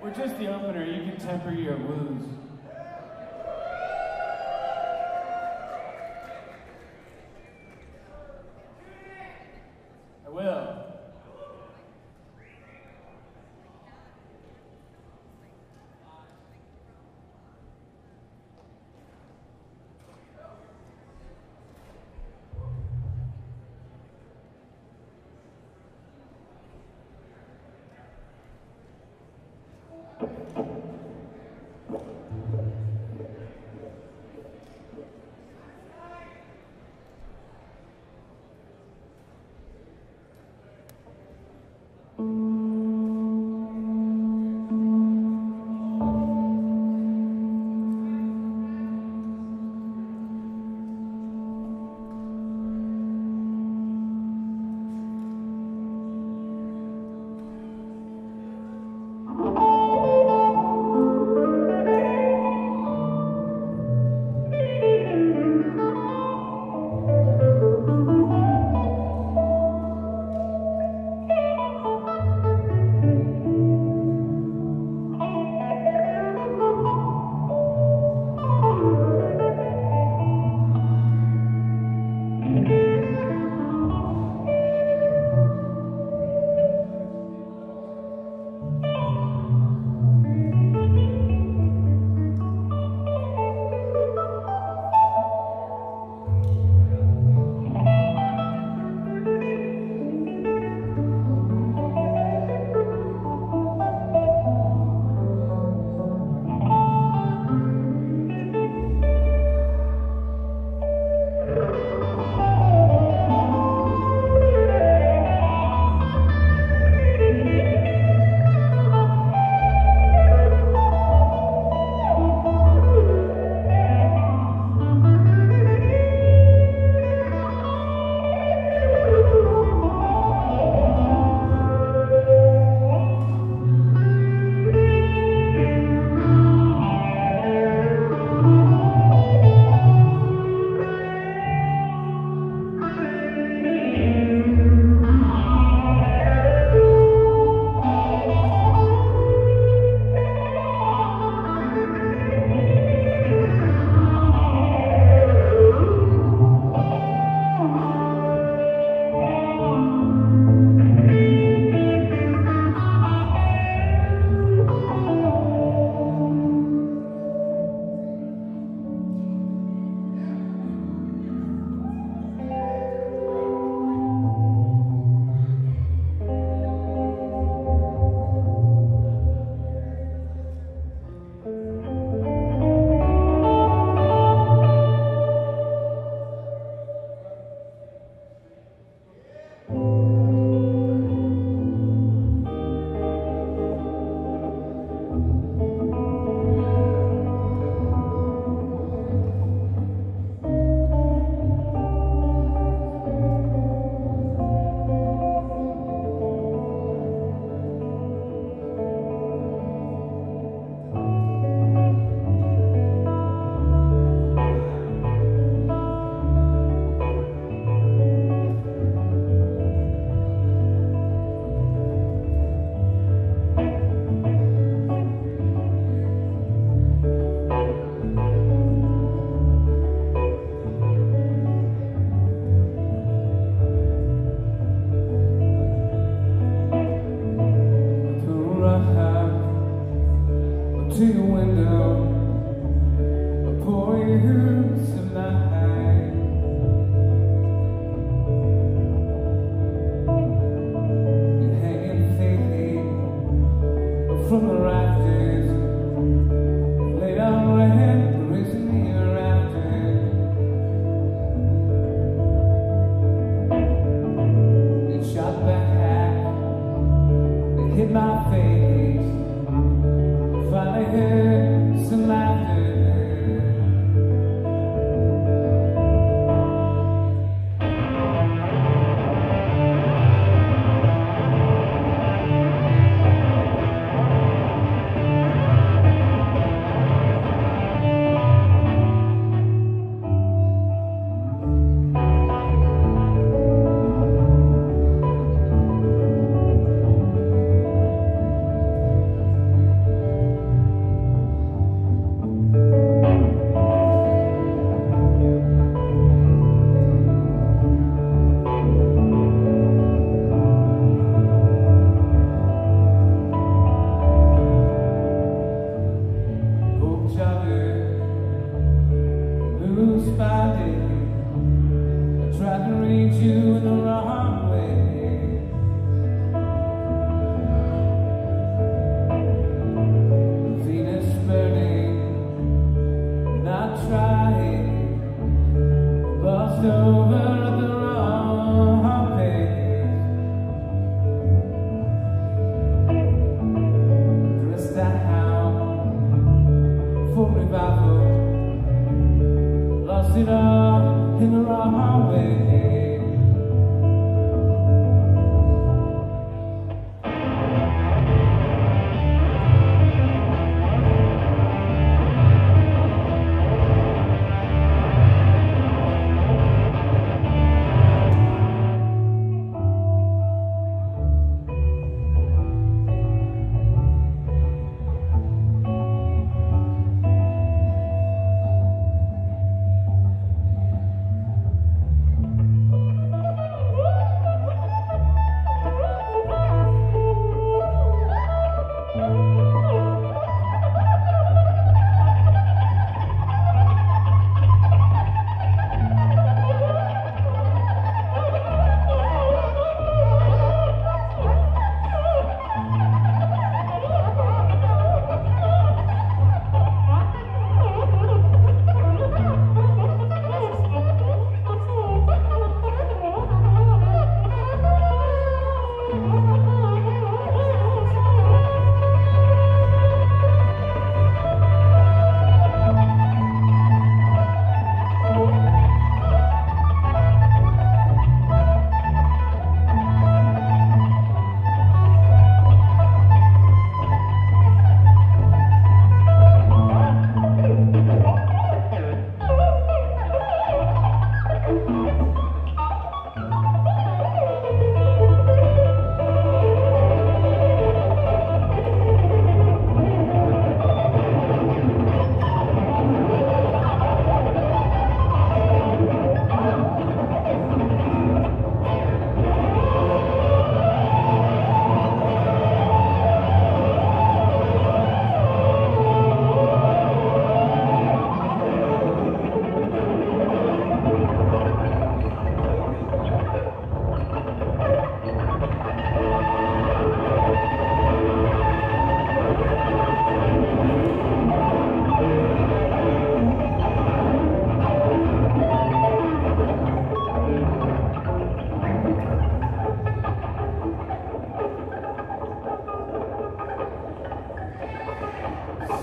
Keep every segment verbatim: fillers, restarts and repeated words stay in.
We're just the opener. You can temper your woos. I will.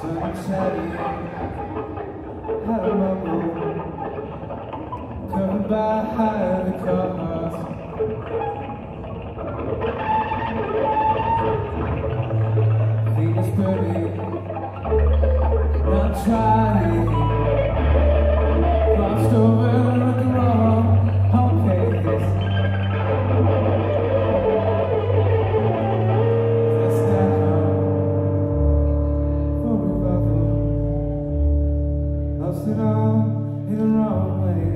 sunny chatty, had a mumble, covered by high the cars. Venus burning, not trying, crossed over the wrong home place. That's down for revival, lost it all in the wrong way.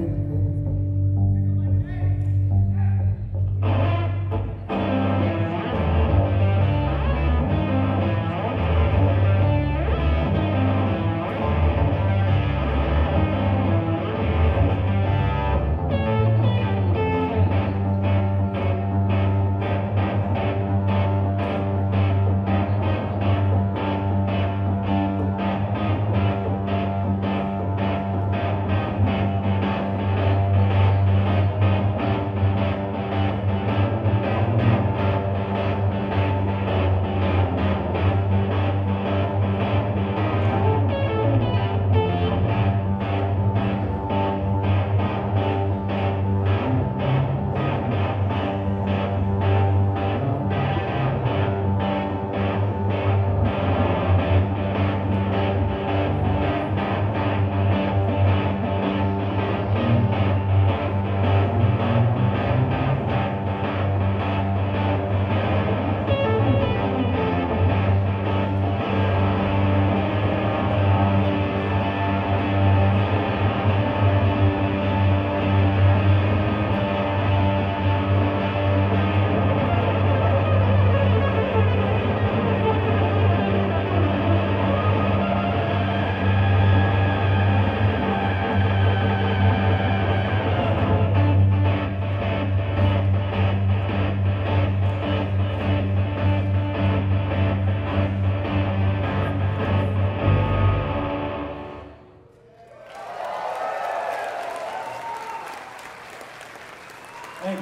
Thanks.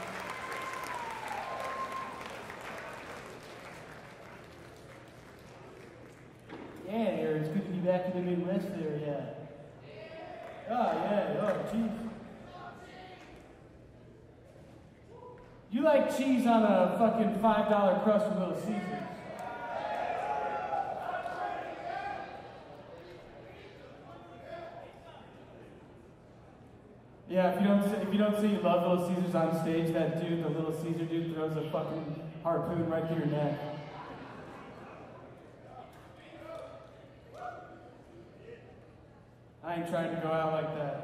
Yeah, Aaron, it's good to be back in the Midwest there, yeah. Oh, yeah, oh, jeez. You like cheese on a fucking five dollar crust from Little Caesars. Yeah, if you don't say, if you don't say you love Little Caesars on stage, that dude, the Little Caesar dude, throws a fucking harpoon right through your neck. I ain't trying to go out like that.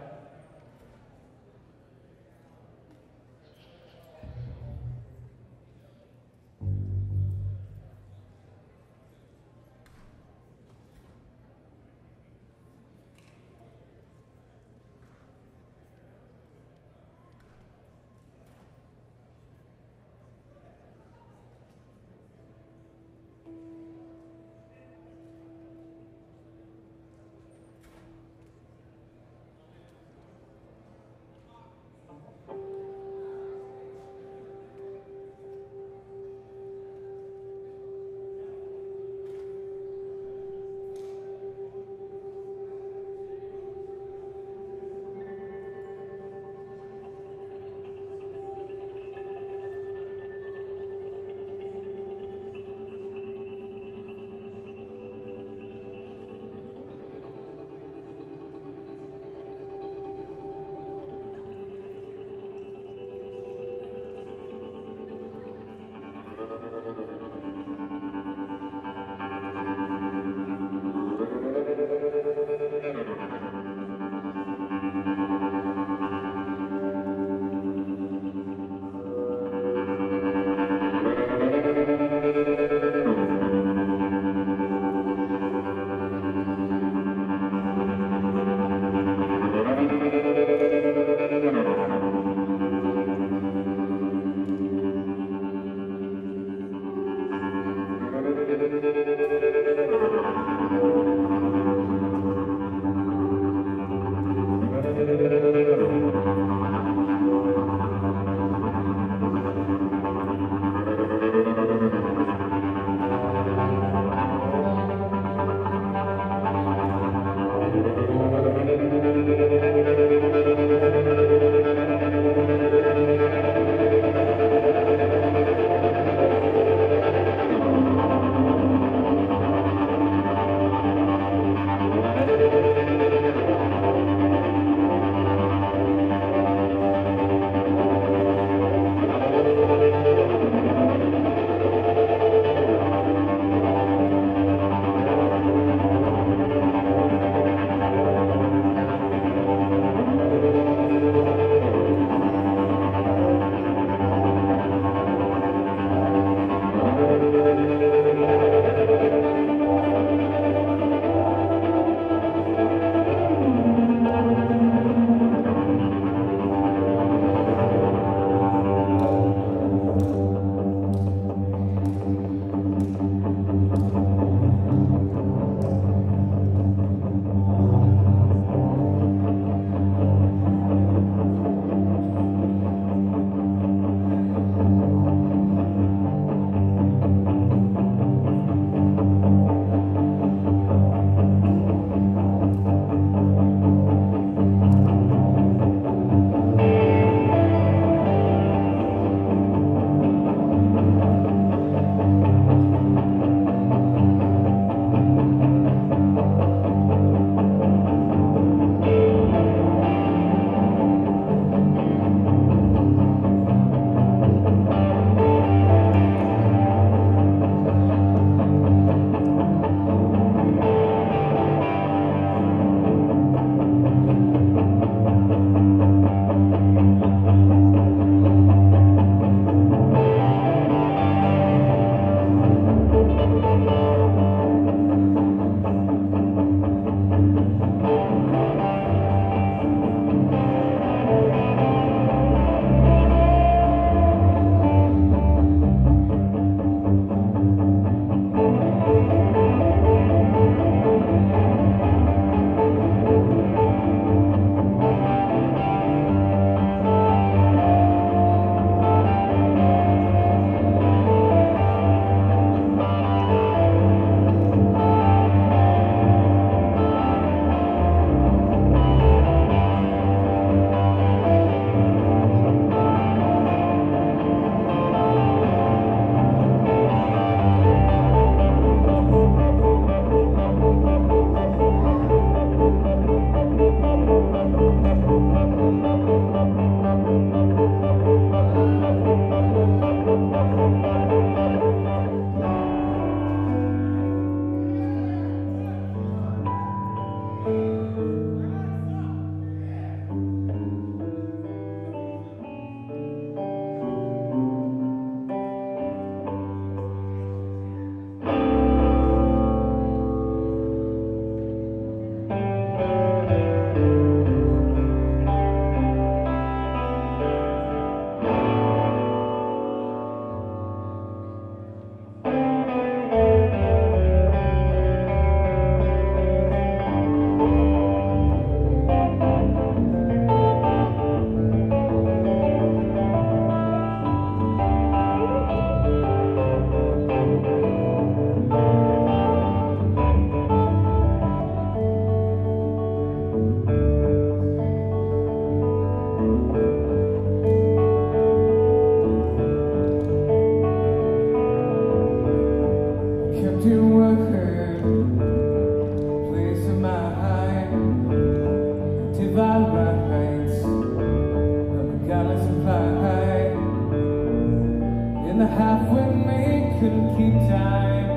couldn't keep time.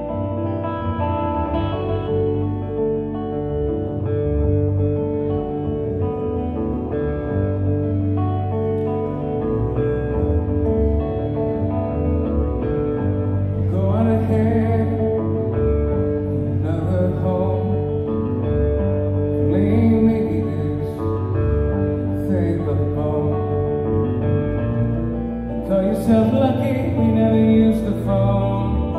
Go on ahead, another home. Leave me this thing but the bone. Call yourself lucky, we never used the phone.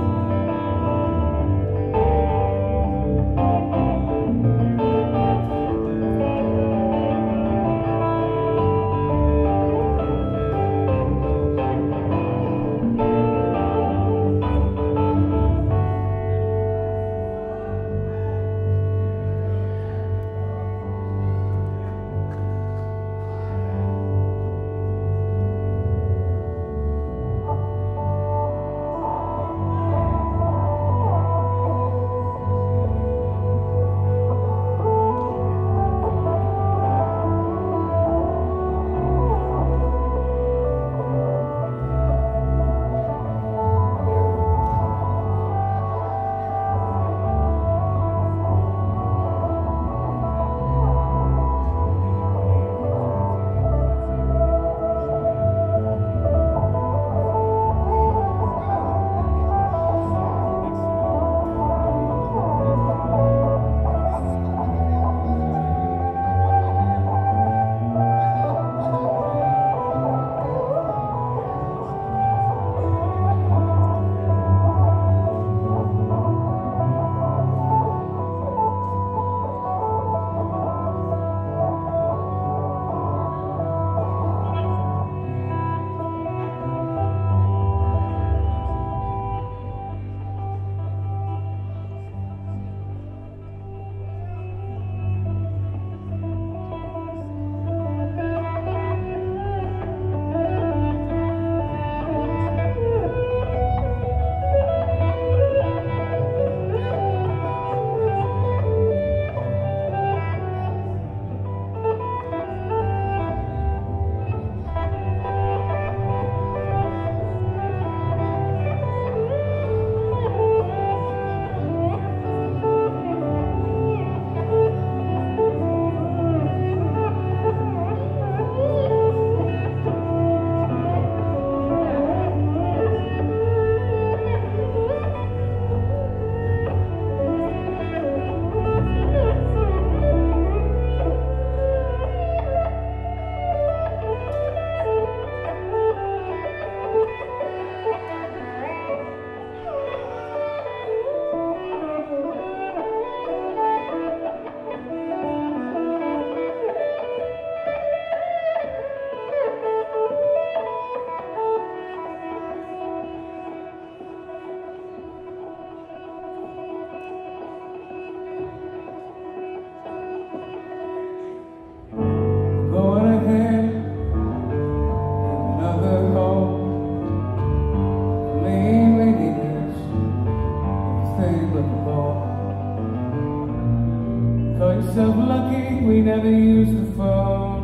Call yourself lucky, we never used the phone.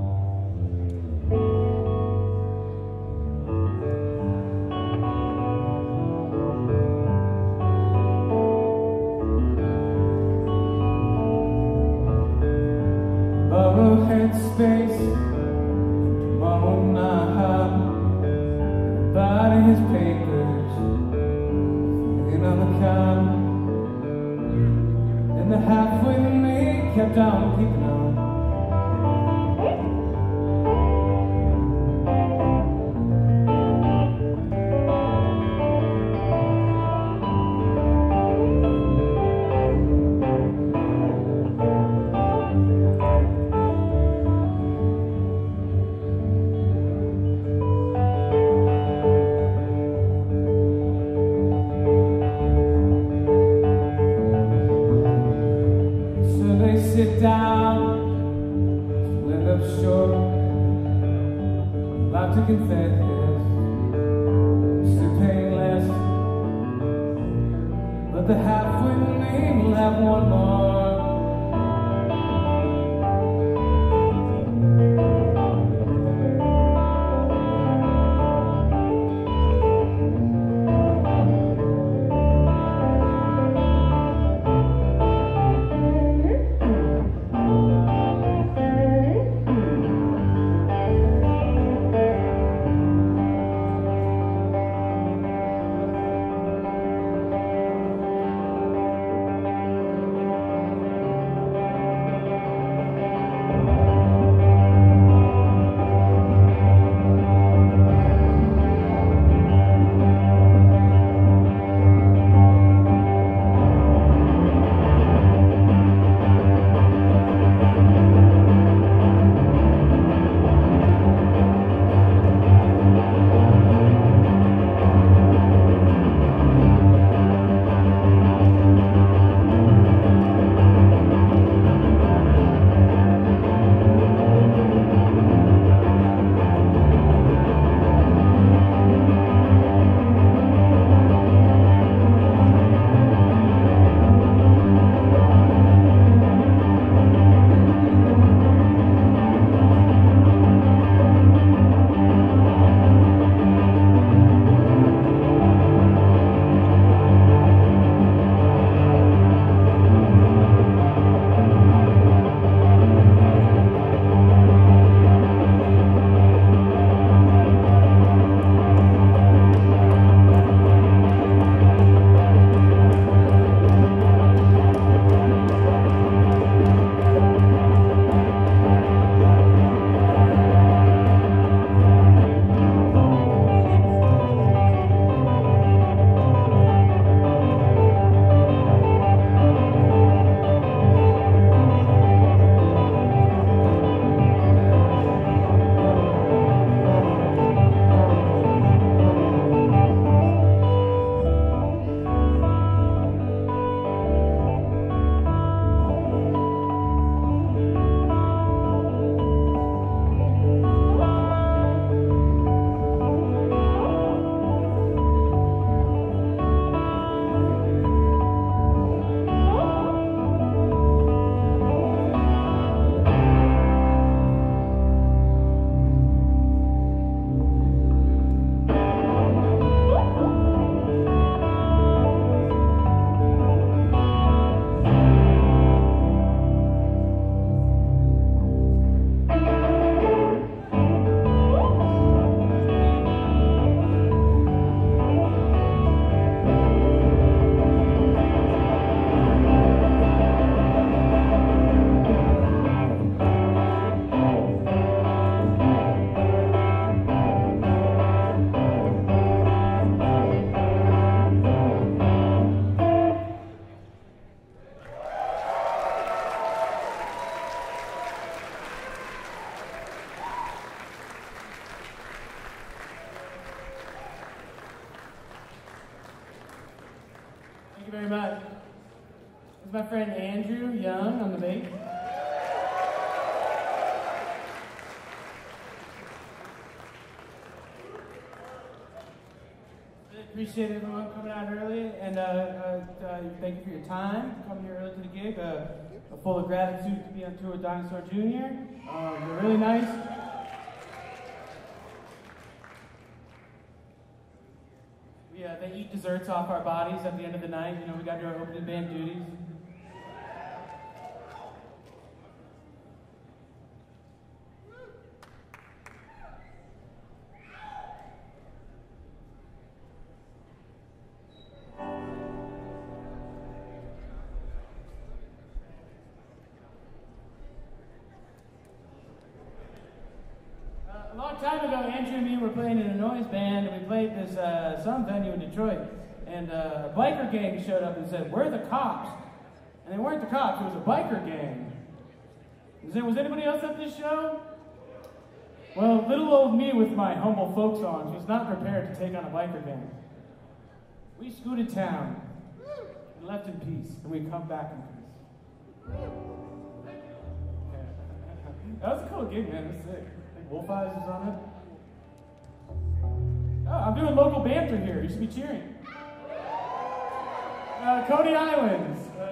Borrow headspace, tomorrow night. Body his papers, in on the count. And the half with me kept on keeping on. Sit down, end up short, about to confess, still painless, but the half with me will have one more. you very much. This is my friend Andrew Young on the bass. Really appreciate everyone coming out early, and uh, uh, uh, thank you for your time coming here early to the gig. Uh, full of gratitude to be on tour with Dinosaur Junior Uh, they're really nice. We, uh, they eat desserts off our bodies at the end of the night. You know, we got to do our opening band duties. A long time ago, Andrew and me were playing in a noise band, and we played this uh, some venue in Detroit. And uh, a biker gang showed up and said, "Where are the cops?" And they weren't the cops; it was a biker gang. Was, there, was anybody else at this show? Well, little old me with my humble folk songs was not prepared to take on a biker gang. We scooted town and left in peace, and we come back in peace. That was a cool gig, man. It was sick. Wolf Eyes is on it. Oh, I'm doing local banter here. You should be cheering. Uh, Coney Islands. Uh,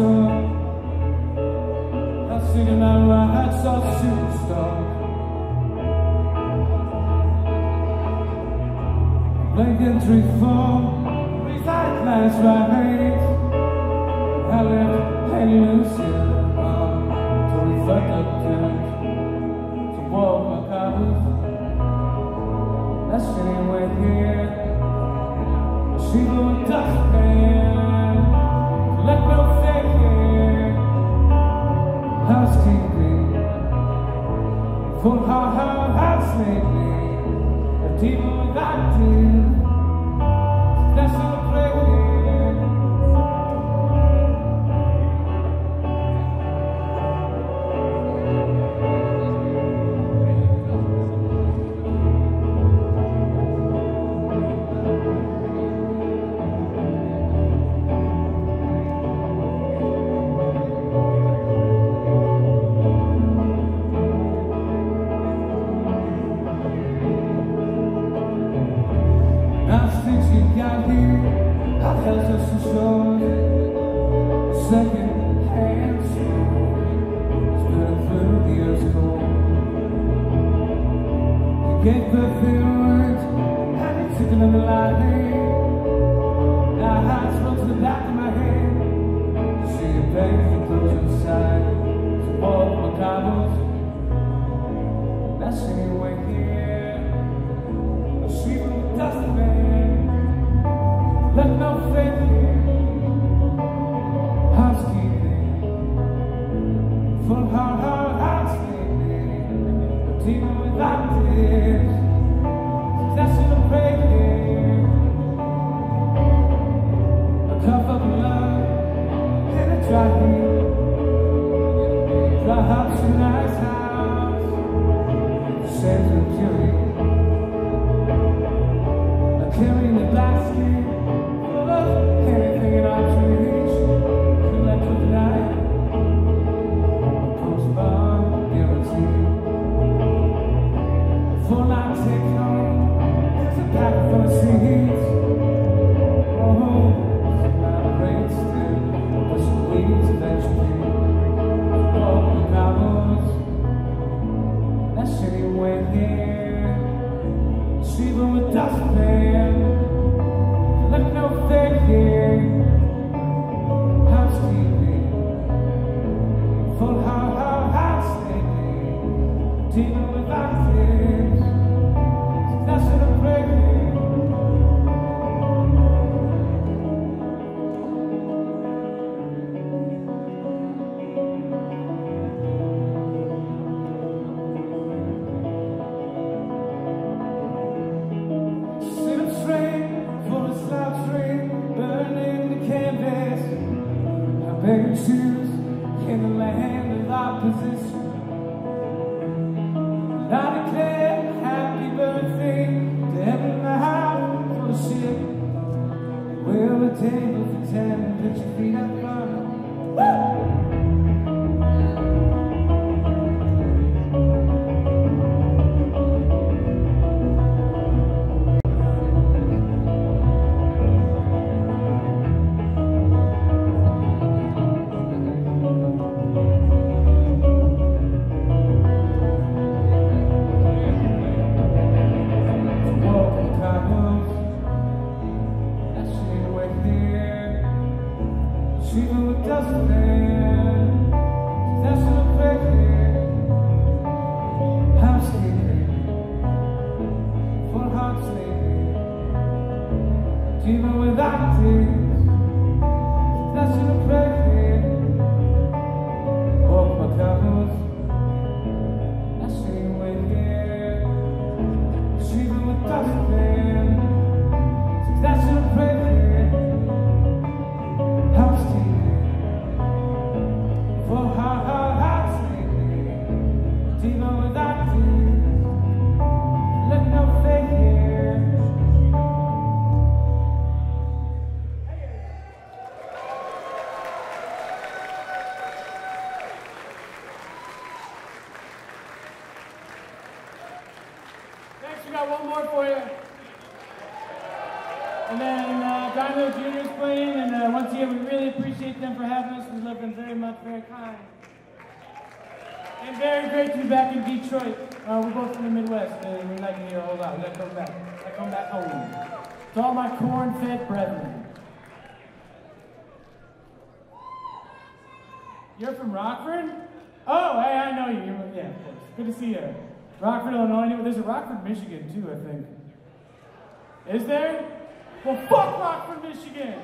song. I'm singing out my heart's all superstar. Blinking three, four, reside last right. I left hanging loose here till we fucked up good. To walk my cobbles, that's anywhere here. She blew a dustpan, left no fake here. Housekeeping, full hard, hard house lately. A demon with acting, that's in the play here. How else is to show second hand story? Spilling through the earth's cold. You gave perfume words, and you took another line. Now hearts run to the back of my head. You see your beg to close inside. To walk my cobbles, that's anywhere here. A sheep with a dustpan. Let no faith here, housekeeping, full hard, hard house lately, a demon without tears, that's in the prayer here, a cup of love in a dry heat, dry house, a nice house, shades of curing, a carrying the basket. Anything in our reach, feel like tonight. A postbon guarantee. Full night take home, there's a pack full of seeds. Oh, my brain still, but some weeds eventually. Oh, the cobbles, that's anywhere here. Sleeping with dustpan. Let no fake here, housekeeping, full hard, hard house lately, demon without tears, that's in a prayer here. Sit up straight, full of slouch rain, burning the canvas. I beg and choose in the land of opposition. And I declare happy birthday to heaven in the house full of shit. Will the table for ten, put your feet up front. Woo! Sleeping with dustpan, that's in the back here. Housekeeping, full heart sleeping, demon without tears, that's in the back here. Walk my cobbles, that's anywhere here. Sleeping with dustpan, that's in the back here. Housekeeping, full hard, hard house lately, demon without tears, let no fake here. Thanks, we got one more for you. And then uh, Dino Junior's playing, and uh, once again, we really appreciate them for having us. We love them very much, very kind. And very great to be back in Detroit. Uh, we're both from the Midwest, and we like it here a whole lot. We like to come back. We like to come back home. To all my corn-fed brethren. You're from Rockford? Oh, hey, I know you. You're, yeah, of course. Good to see you. Rockford, Illinois. There's a Rockford, Michigan, too, I think. Is there? Well, fuck Rockford, Michigan!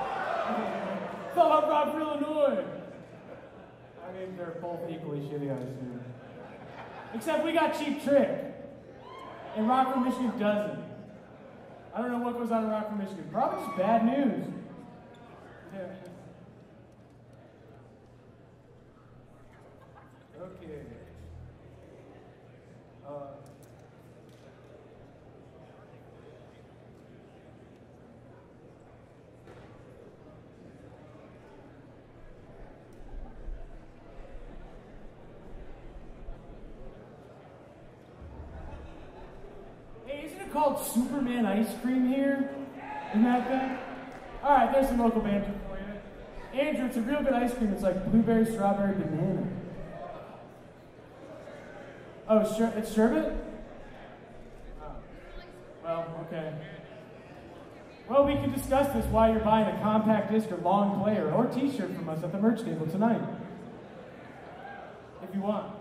Fuck Rockford, Illinois! I mean, they're both equally shitty, I assume. Except we got Cheap Trick. And Rockford, Michigan doesn't. I don't know what goes on in Rockford, Michigan. Probably just bad news. Yeah. Okay. Uh... called Superman Ice Cream here? Isn't that thing? Alright, there's some local banter for you. Andrew, it's a real good ice cream. It's like blueberry, strawberry, banana. Oh, sure, it's sherbet? Oh. Well, okay. Well, we can discuss this while you're buying a compact disc or long player or t-shirt from us at the merch table tonight. If you want.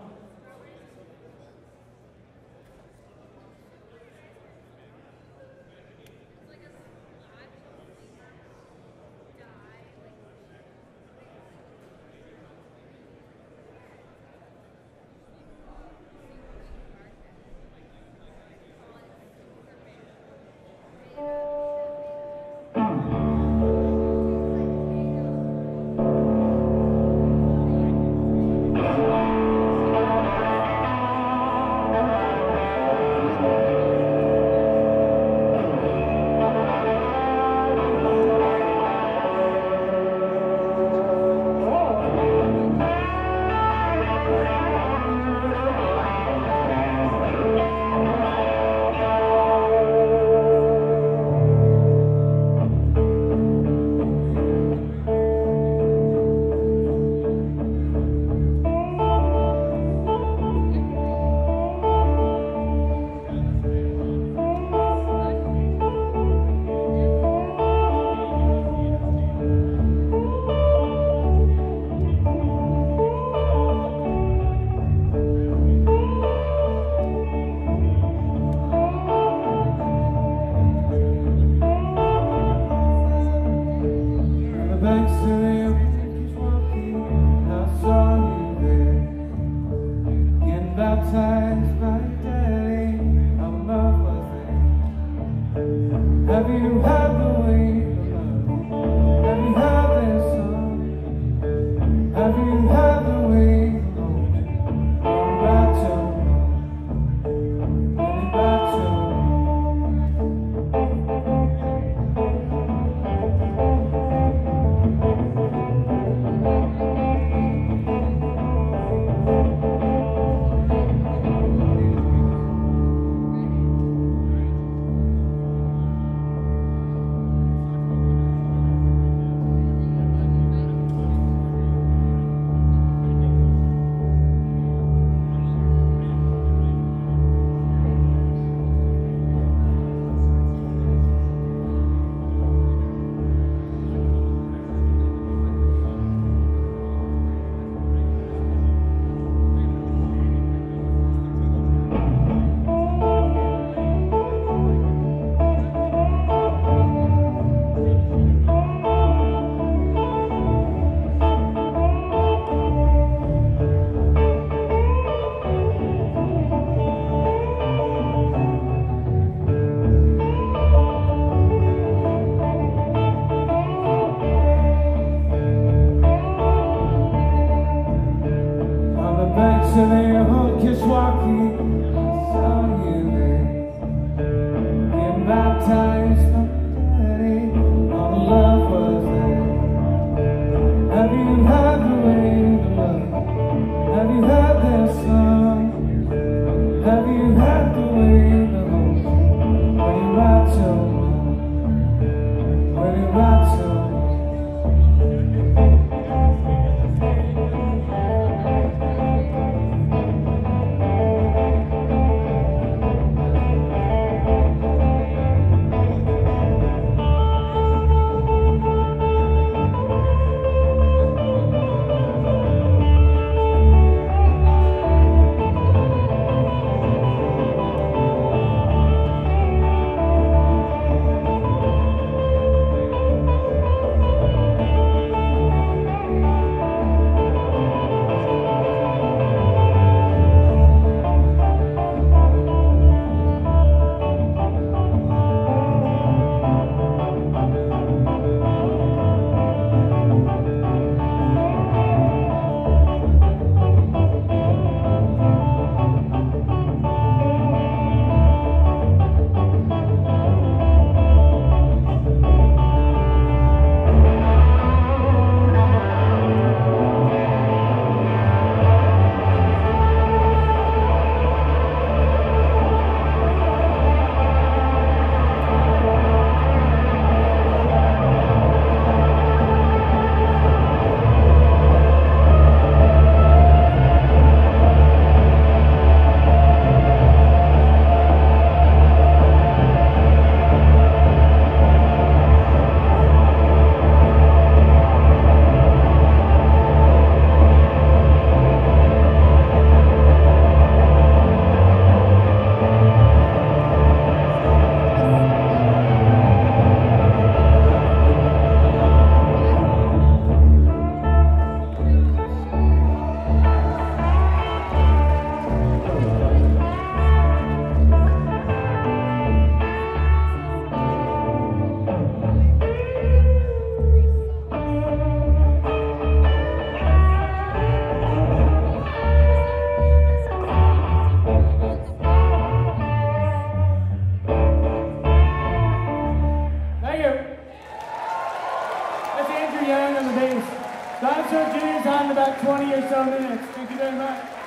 show Junior's on in about twenty or so minutes. Thank you very much.